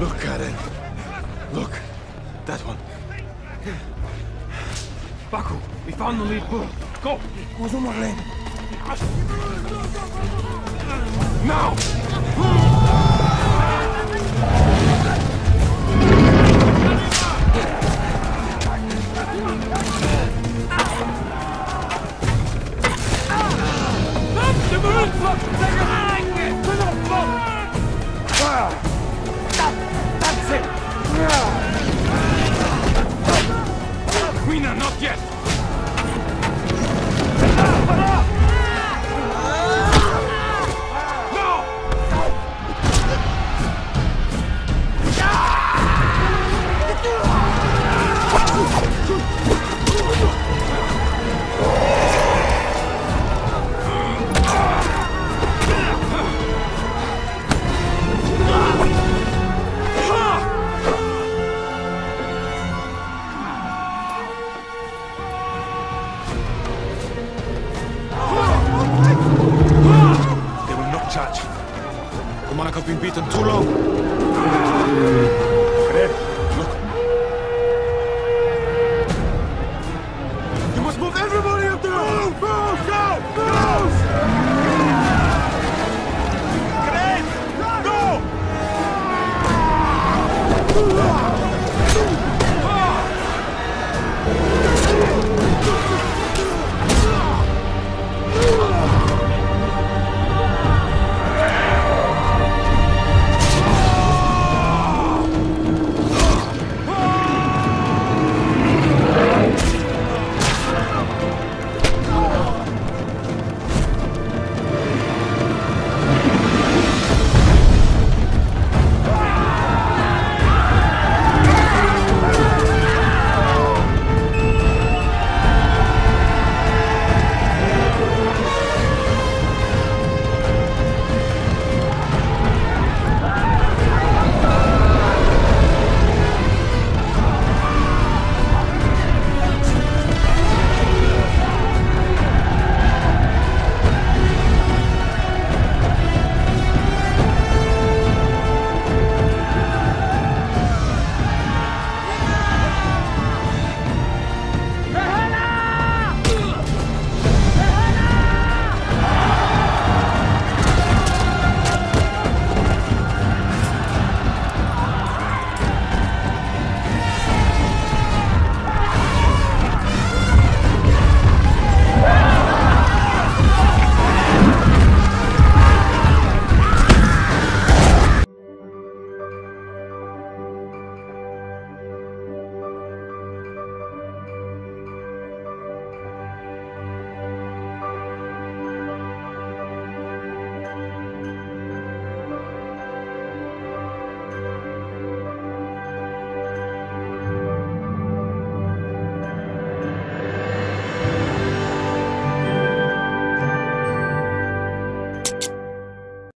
Look, Karen. Look. That one. Baku, we found the lead bull. Go! Now! That's it! Quina, not yet! The monarch has been beaten too long. Fred, look. You must move everybody up there! Move! Move! Go! Move! Fred! Go!